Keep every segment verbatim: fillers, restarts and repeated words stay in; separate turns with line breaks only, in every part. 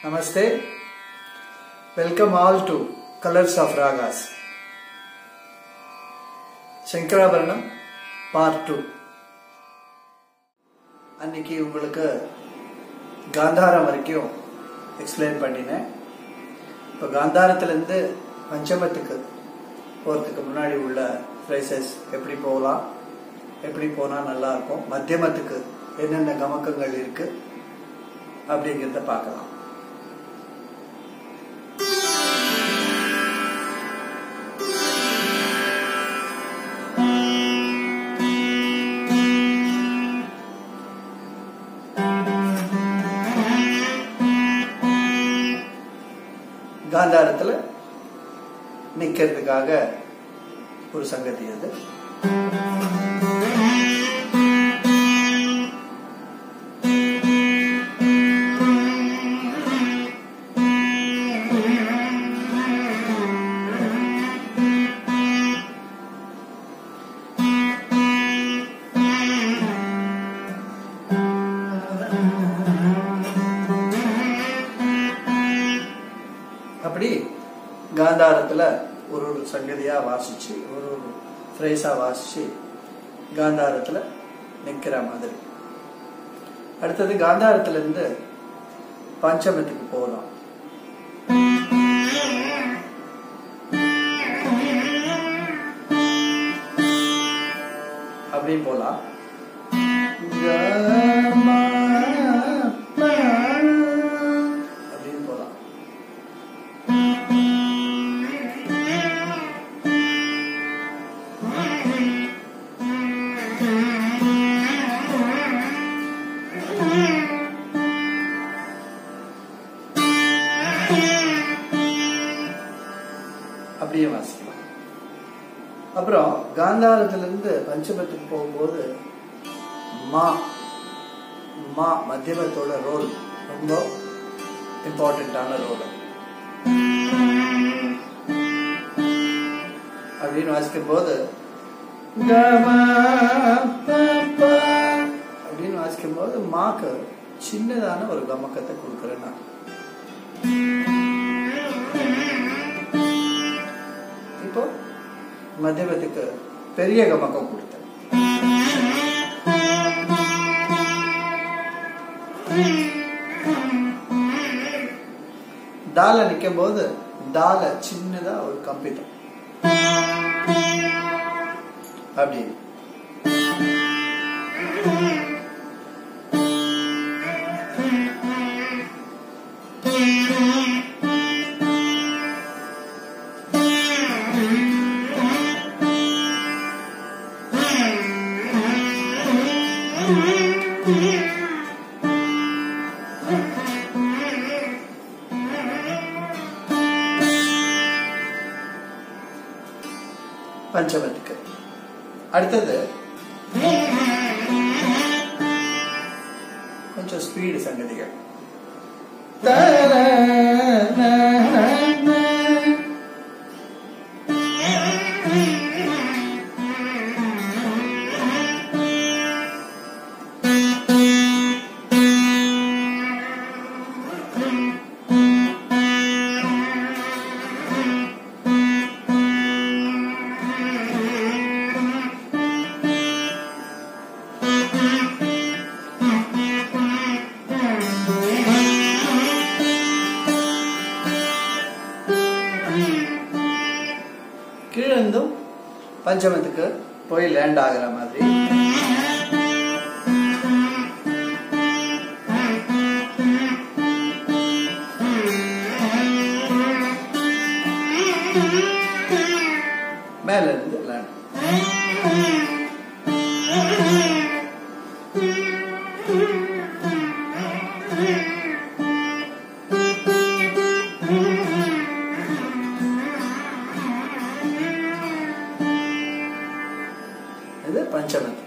Namaste. Welcome all to Colors of Ragas. Sankarabharanam Part two. அன்னைக்கு உங்களுக்கு காந்தாரம் வரைக்கும் எக்ஸ்பிளைன் பண்ணினேன். இப்போ காந்தாரத்திலிருந்து பஞ்சமத்துக்கு போகிறதுக்கு முன்னாடி உள்ள ஃப்ரேசஸ் எப்படி போகலாம், எப்படி போனால் நல்லா இருக்கும், மத்தியமத்துக்கு என்னென்ன கமக்கங்கள் இருக்கு அப்படிங்கிறத பார்க்கலாம். காந்தாரத்துல நிக்கிறதுக்காக ஒரு சங்கதி அது. அப்படி காந்தாரத்துல ஒரு ஒரு சங்கதியா வாசிச்சு ஒரு ஒரு ஃப்ரேஸா வாசிச்சு காந்தாரத்துல நிக்கிற மாதிரி. அடுத்தது காந்தாரத்துல இருந்து பஞ்சமத்துக்கு போகலாம். அப்படி போலாம். அப்படியே வாசிக்கலாம். அப்புறம் காந்தாரத்திலிருந்து பஞ்சமத்துக்கு போகும்போது மா மா மத்தியமத்தோட ரோல் ரொம்ப இம்பார்ட்டன்டான ரோல். அப்படின்னு வாசிக்கும் போது அப்படின்னு வாசிக்கும் போது மாக்கு சின்னதான ஒரு கமக்கத்தை கொடுக்குறேன் நான். இப்போ மத்தியமத்துக்கு பெரிய கமக்கம் கொடுத்தேன். தால நிக்கும் போது தால சின்னதா ஒரு கம்பித்தம் அப்படி. பஞ்சமத்துக்கு அடுத்தது கொஞ்சம் ஸ்பீடு சங்கதிகள். கீழிருந்தும் பஞ்சமத்துக்கு போய் லேண்ட் ஆகிற மாதிரி. மேல இருந்து லேண்ட். இது பஞ்சமத்துக்கு.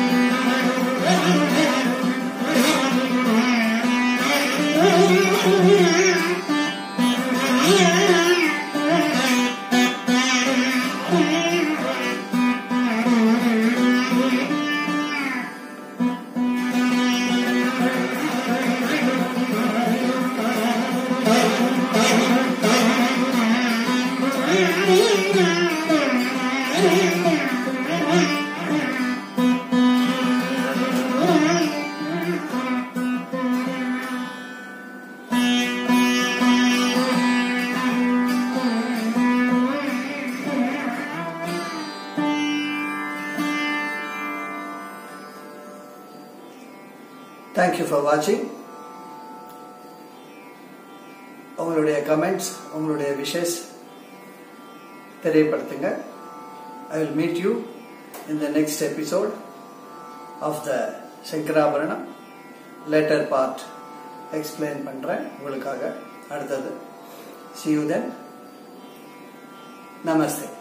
Thank you.
Thank you for watching. உங்களுடைய கமெண்ட்ஸ், உங்களுடைய விஷஸ் தெரியப்படுத்துங்க. I will meet you in the next episode of the Sankarabharanam. Later part explain பண்றேன் உங்களுக்காக அடுத்தது. See you then. Namaste.